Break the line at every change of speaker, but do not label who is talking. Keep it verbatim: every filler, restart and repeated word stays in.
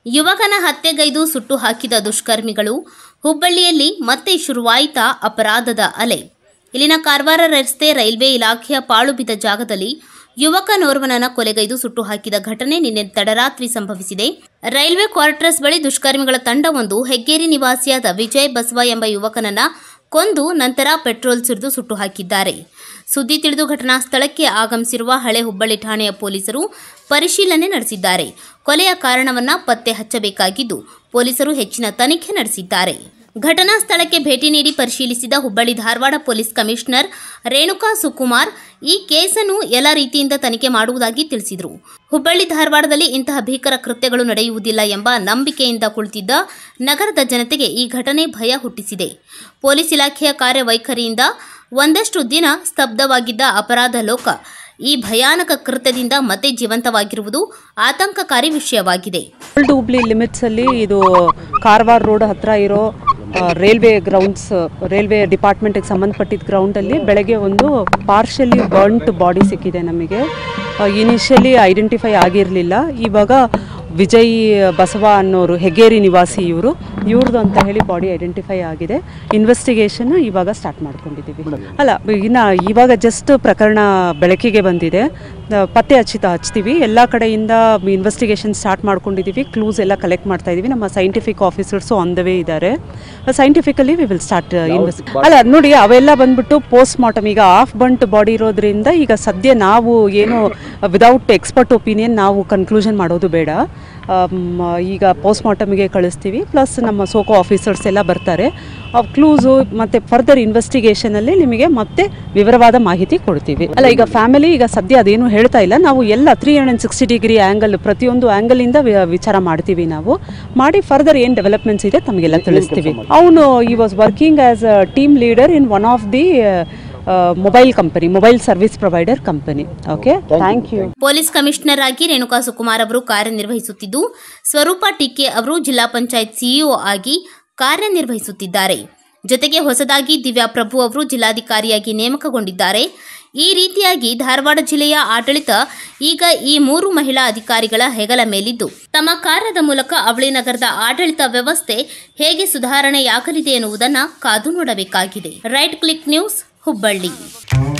ಯುವಕನ ಹತ್ಯೆಗೈದು ಸುಟ್ಟು ಹಾಕಿದ ದುಷ್ಕರ್ಮಿಗಳು. ಹುಬ್ಬಳ್ಳಿಯಲ್ಲಿ ಮತ್ತೆ ಶುರುವಾಯಿತಾ ಅಪರಾಧದ ಅಲೆ. ಇಲ್ಲಿನ ಕಾರವಾರ ರಸ್ತೆ ರೈಲ್ವೆ ಇಲಾಖೆಯ ಪಾಳು ಬಿದ್ದ ಜಾಗದಲ್ಲಿ ಯುವಕನೋರ್ವನನ್ನ ಕೊಲೆಗೈದು ಸುಟ್ಟು ಹಾಕಿದ ಘಟನೆ ನಿನ್ನೆ ತಡರಾತ್ರಿ ಸಂಭವಿಸಿದೆ. ರೈಲ್ವೆ ಕ್ವಾರ್ಟರ್ಸ್ ಬಳಿ ದುಷ್ಕರ್ಮಿಗಳ ತಂಡವೊಂದು ಹೆಗ್ಗೇರಿ ನಿವಾಸಿಯಾದ ವಿಜಯ್ ಬಸವ ಎಂಬ ಯುವಕನನ್ನ ಕೊಂದು ನಂತರ ಪೆಟ್ರೋಲ್ ಸುರಿದು ಸುಟ್ಟು ಹಾಕಿದ್ದಾರೆ. ಸುದ್ದಿ ತಿಳಿದು ಘಟನಾ ಸ್ಥಳಕ್ಕೆ ಆಗಮಿಸಿರುವ ಹಳೆ ಹುಬ್ಬಳ್ಳಿ ಠಾಣೆಯ ಪೊಲೀಸರು ಪರಿಶೀಲನೆ ನಡೆಸಿದ್ದಾರೆ. ಕೊಲೆಯ ಕಾರಣವನ್ನ ಪತ್ತೆ ಹಚ್ಚಬೇಕಾಗಿದ್ದು ಪೊಲೀಸರು ಹೆಚ್ಚಿನ ತನಿಖೆ ನಡೆಸಿದ್ದಾರೆ. ಘಟನಾ ಸ್ಥಳಕ್ಕೆ ಭೇಟಿ ನೀಡಿ ಪರಿಶೀಲಿಸಿದ ಹುಬ್ಬಳ್ಳಿ ಧಾರವಾಡ ಪೊಲೀಸ್ ಕಮಿಷನರ್ ರೇಣುಕಾ ಸುಕುಮಾರ್ ಈ ಕೇಸನ್ನು ಎಲ್ಲ ರೀತಿಯಿಂದ ತನಿಖೆ ಮಾಡುವುದಾಗಿ ತಿಳಿಸಿದರು. ಹುಬ್ಬಳ್ಳಿ ಧಾರವಾಡದಲ್ಲಿ ಇಂತಹ ಭೀಕರ ಕೃತ್ಯಗಳು ನಡೆಯುವುದಿಲ್ಲ ಎಂಬ ನಂಬಿಕೆಯಿಂದ ಕುಳಿತಿದ್ದ ನಗರದ ಜನತೆಗೆ ಈ ಘಟನೆ ಭಯ ಹುಟ್ಟಿಸಿದೆ. ಪೊಲೀಸ್ ಇಲಾಖೆಯ ಕಾರ್ಯವೈಖರಿಯಿಂದ ಒಂದಷ್ಟು ದಿನ ಸ್ತಬ್ಧವಾಗಿದ್ದ ಅಪರಾಧ ಲೋಕ ಈ ಭಯಾನಕ ಕೃತ್ಯದಿಂದ ಮತ್ತೆ ಜೀವಂತವಾಗಿರುವುದು ಆತಂಕಕಾರಿ ವಿಷಯವಾಗಿದೆ.
ಹುಬ್ಬಳ್ಳಿ ಲಿಮಿಟ್ಸ್ ಅಲ್ಲಿ ಇದು ಕಾರವಾರ ರೋಡ್ ಹತ್ರ ಇರೋ ರೈಲ್ವೆ ಗ್ರೌಂಡ್ಸ್ ರೈಲ್ವೆ ಡಿಪಾರ್ಟ್ಮೆಂಟ್ಗೆ ಸಂಬಂಧಪಟ್ಟಿದ್ದ ಗ್ರೌಂಡಲ್ಲಿ ಬೆಳಗ್ಗೆ ಒಂದು ಪಾರ್ಷಲಿ ಬರ್ನ್ಟ್ ಬಾಡಿ ಸಿಕ್ಕಿದೆ. ನಮಗೆ ಇನಿಷಿಯಲಿ ಐಡೆಂಟಿಫೈ ಆಗಿರಲಿಲ್ಲ. ಇವಾಗ ವಿಜಯ್ ಬಸವ ಅನ್ನೋರು ಹೆಗ್ಗೇರಿ ನಿವಾಸಿ ಇವರು ಇವ್ರದ್ದು ಅಂತ ಹೇಳಿ ಬಾಡಿ ಐಡೆಂಟಿಫೈ ಆಗಿದೆ. ಇನ್ವೆಸ್ಟಿಗೇಷನ್ ಇವಾಗ ಸ್ಟಾರ್ಟ್ ಮಾಡ್ಕೊಂಡಿದ್ದೀವಿ. ಅಲ್ಲ ಇನ್ನು ಇವಾಗ ಜಸ್ಟ್ ಪ್ರಕರಣ ಬೆಳಕಿಗೆ ಬಂದಿದೆ. ಪತ್ತೆ ಹಚ್ಚಿತ ಹಚ್ತೀವಿ ಎಲ್ಲ ಕಡೆಯಿಂದ ಇನ್ವೆಸ್ಟಿಗೇಷನ್ ಸ್ಟಾರ್ಟ್ ಮಾಡ್ಕೊಂಡಿದ್ದೀವಿ. ಕ್ಲೂಸ್ ಎಲ್ಲ ಕಲೆಕ್ಟ್ ಮಾಡ್ತಾ ಇದ್ದೀವಿ. ನಮ್ಮ scientific officers on the way ಇದ್ದಾರೆ. Scientifically we will start invest ಅಲ್ಲ ನೋಡಿ ಅವೆಲ್ಲ ಬಂದ್ಬಿಟ್ಟು ಪೋಸ್ಟ್ ಮಾರ್ಟಮ್. ಈಗ ಆಫ್ ಬಂಟ್ ಬಾಡಿ ಇರೋದ್ರಿಂದ ಈಗ ಸದ್ಯ ನಾವು ಏನು ವಿದೌಟ್ ಎಕ್ಸ್ಪರ್ಟ್ ಒಪಿನಿಯನ್ ನಾವು ಕನ್ಕ್ಲೂಷನ್ ಮಾಡೋದು ಬೇಡ. ಈಗ ಪೋಸ್ಟ್ ಮಾರ್ಟಮ್ಗೆ ಕಳಿಸ್ತೀವಿ. ಪ್ಲಸ್ ನಮ್ಮ ಸೋಕೋ ಆಫೀಸರ್ಸ್ ಎಲ್ಲ ಬರ್ತಾರೆ. ಕ್ಲೂಸು ಮತ್ತು ಫರ್ದರ್ ಇನ್ವೆಸ್ಟಿಗೇಷನಲ್ಲಿ ನಿಮಗೆ ಮತ್ತೆ ವಿವರವಾದ ಮಾಹಿತಿ ಕೊಡ್ತೀವಿ. ಅಲ್ಲ ಈಗ ಫ್ಯಾಮಿಲಿ ಈಗ ಸದ್ಯ ಅದೇನು ಹೇಳ್ತಾ ಇಲ್ಲ. ನಾವು ಎಲ್ಲ three hundred sixty degree angle ಪ್ರತಿಯೊಂದು ಆ್ಯಂಗಲಿಂದ ವಿಚಾರ ಮಾಡ್ತೀವಿ. ನಾವು ಮಾಡಿ ಫರ್ದರ್ ಏನು ಡೆವಲಪ್ಮೆಂಟ್ಸ್ ಇದೆ ತಮಗೆಲ್ಲ ತಿಳಿಸ್ತೀವಿ. ಅವನು ಈ was working as a team leader in one of the mobile company mobile service provider company. Okay, thank you.
Police commissioner ಆಗಿ ರೇಣುಕಾ ಸುಕುಮಾರ್ ಅವರು ಕಾರ್ಯನಿರ್ವಹಿಸುತ್ತಿದ್ದು, ಸ್ವರೂಪ ಟಿಕೆ ಅವರು ಜಿಲ್ಲಾ ಪಂಚಾಯತ್ ಸಿಇಒ ಆಗಿ ಕಾರ್ಯನಿರ್ವಹಿಸುತ್ತಿದ್ದಾರೆ. ಜೊತೆಗೆ ಹೊಸದಾಗಿ ದಿವ್ಯಾ ಪ್ರಭು ಅವರು ಜಿಲ್ಲಾಧಿಕಾರಿಯಾಗಿ ನೇಮಕಗೊಂಡಿದ್ದಾರೆ. ಈ ರೀತಿಯಾಗಿ ಧಾರವಾಡ ಜಿಲ್ಲೆಯ ಆಡಳಿತ ಈಗ ಈ ಮೂರು ಮಹಿಳಾ ಅಧಿಕಾರಿಗಳ ಹೆಗಲ ಮೇಲಿದ್ದು, ತಮ್ಮ ಕಾರ್ಯದ ಮೂಲಕ ಅವಳಿ ನಗರದ ಆಡಳಿತ ವ್ಯವಸ್ಥೆ ಹೇಗೆ ಸುಧಾರಣೆಯಾಗಲಿದೆ ಎನ್ನುವುದನ್ನು ಕಾದು ನೋಡಬೇಕಾಗಿದೆ. Right click news, Hubballi.